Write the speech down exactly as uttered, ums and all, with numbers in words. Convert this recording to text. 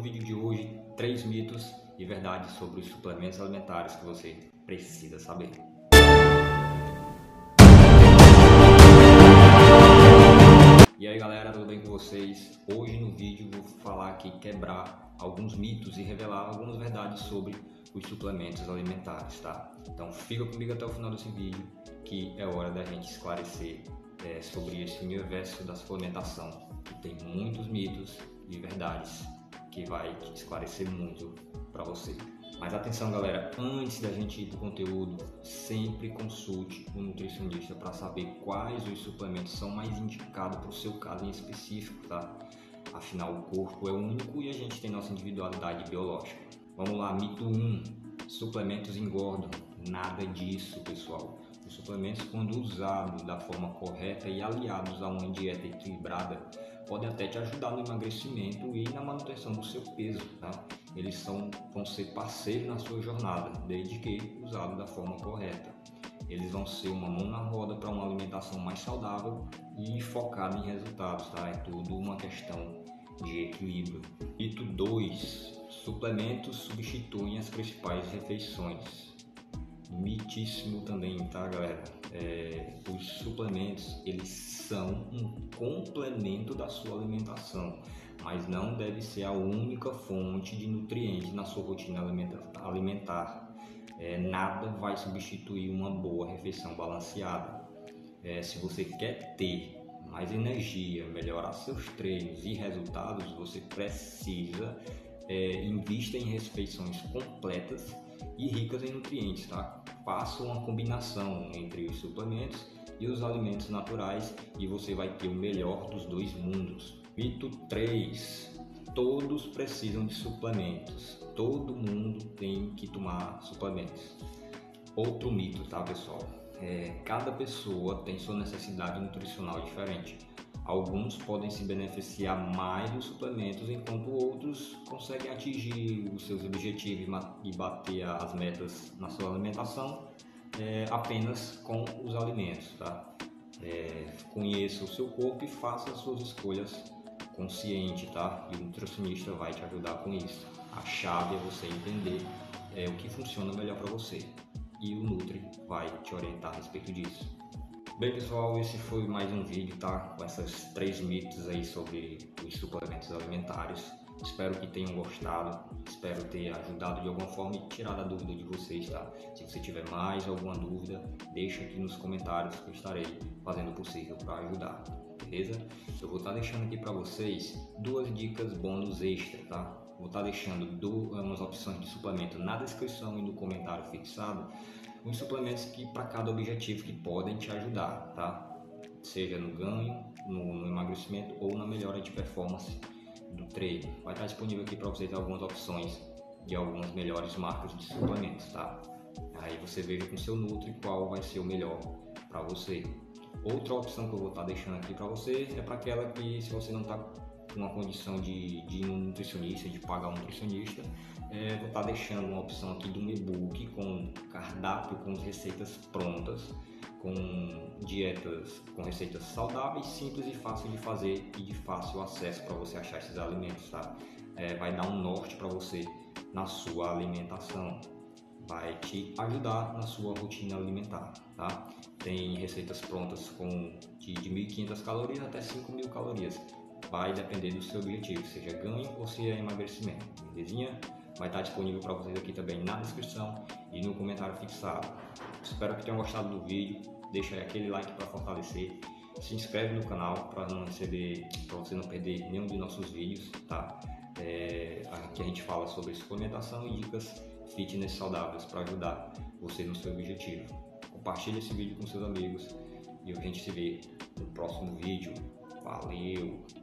no vídeo de hoje três mitos e verdades sobre os suplementos alimentares que você precisa saber. E aí galera, tudo bem com vocês? Hoje no vídeo vou falar aqui, quebrar alguns mitos e revelar algumas verdades sobre os suplementos alimentares, tá? Então fica comigo até o final desse vídeo que é hora da gente esclarecer é, sobre esse universo da suplementação, que tem muitos mitos e verdades que vai te esclarecer muito para você. Mas atenção galera, antes da gente ir para o conteúdo, sempre consulte um nutricionista para saber quais os suplementos são mais indicados para o seu caso em específico, tá? Afinal, o corpo é único e a gente tem nossa individualidade biológica. Vamos lá, mito um, suplementos engordam. Nada disso, pessoal. Os suplementos, quando usados da forma correta e aliados a uma dieta equilibrada, podem até te ajudar no emagrecimento e na manutenção do seu peso, tá? Eles são, vão ser parceiros na sua jornada, desde que usados da forma correta. Eles vão ser uma mão na roda para uma alimentação mais saudável e focada em resultados, tá? É tudo uma questão de equilíbrio. Mito dois, suplementos substituem as principais refeições. Mitíssimo também, tá galera? É, os suplementos, eles são um complemento da sua alimentação, mas não deve ser a única fonte de nutrientes na sua rotina alimentar. É, nada vai substituir uma boa refeição balanceada. É, se você quer ter mais energia, melhorar seus treinos e resultados, você precisa é, investir em refeições completas e ricas em nutrientes, tá? Faça uma combinação entre os suplementos e os alimentos naturais e você vai ter o melhor dos dois mundos. Mito três, todos precisam de suplementos, todo mundo tem que tomar suplementos. Outro mito, tá pessoal? É, cada pessoa tem sua necessidade nutricional diferente. Alguns podem se beneficiar mais dos suplementos, enquanto outros conseguem atingir os seus objetivos e bater as metas na sua alimentação é, apenas com os alimentos, tá? É, conheça o seu corpo e faça as suas escolhas consciente, tá? E o nutricionista vai te ajudar com isso. A chave é você entender é, o que funciona melhor para você e o Nutri vai te orientar a respeito disso. Bem pessoal, esse foi mais um vídeo, tá? Com essas três mitos aí sobre os suplementos alimentares. Espero que tenham gostado, espero ter ajudado de alguma forma e tirado a dúvida de vocês, tá? Se você tiver mais alguma dúvida, deixa aqui nos comentários que eu estarei fazendo o possível para ajudar, beleza? Eu vou estar deixando aqui para vocês duas dicas bônus extra, tá? Vou estar deixando duas opções de suplemento na descrição e no comentário fixado, uns suplementos que para cada objetivo que podem te ajudar, tá? Seja no ganho, no, no emagrecimento ou na melhora de performance do treino. Vai estar disponível aqui para vocês algumas opções de algumas melhores marcas de suplementos, tá? Aí você veja com seu Nutri qual vai ser o melhor para você. Outra opção que eu vou estar deixando aqui para você é para aquela que, se você não está com uma condição de, de ir um nutricionista, de pagar um nutricionista, é, vou estar deixando uma opção aqui de um e-book com cardápio, com receitas prontas, com dietas, com receitas saudáveis, simples e fáceis de fazer e de fácil acesso para você achar esses alimentos, tá? É, vai dar um norte para você na sua alimentação, vai te ajudar na sua rotina alimentar, tá? Tem receitas prontas com de, de mil e quinhentas calorias até cinco mil calorias. Vai depender do seu objetivo, seja ganho ou se é emagrecimento, belezinha? Vai estar disponível para vocês aqui também na descrição e no comentário fixado. Espero que tenham gostado do vídeo, deixa aí aquele like para fortalecer, se inscreve no canal para não receber, para você não perder nenhum dos nossos vídeos, tá? É, aqui a gente fala sobre suplementação e dicas fitness saudáveis para ajudar você no seu objetivo. Compartilhe esse vídeo com seus amigos e a gente se vê no próximo vídeo. Valeu!